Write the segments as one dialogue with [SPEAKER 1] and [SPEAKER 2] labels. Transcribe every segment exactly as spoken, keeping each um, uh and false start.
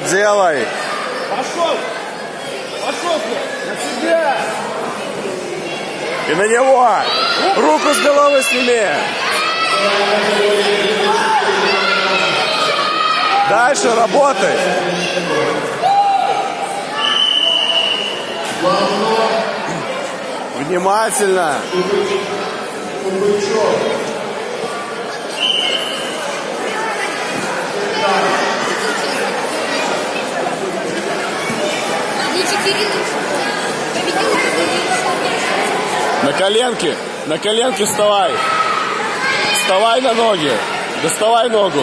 [SPEAKER 1] Вот, делай.
[SPEAKER 2] Пошел! Пошел ты! На себя!
[SPEAKER 1] И на него! Руку с головы сними! Дальше работай! Внимательно! На коленки, на коленки вставай. Вставай на ноги. Доставай ногу.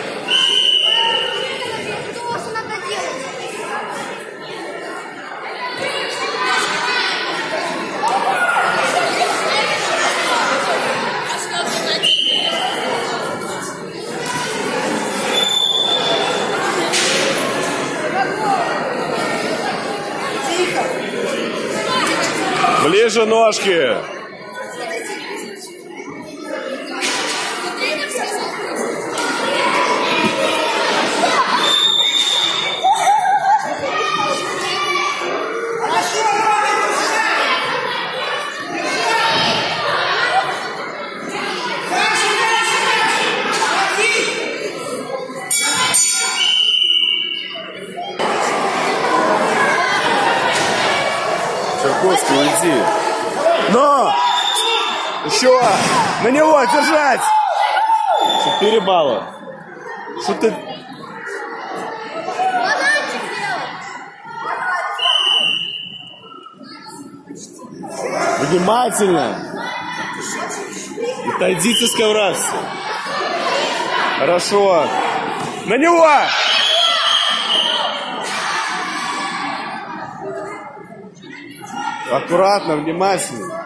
[SPEAKER 1] Ближе ножки. Черковский, уйди. Но! Еще! На него держать! Четыре балла. Что ты... Внимательно! Отойдите с ковра. Хорошо. На него! Аккуратно, внимательно.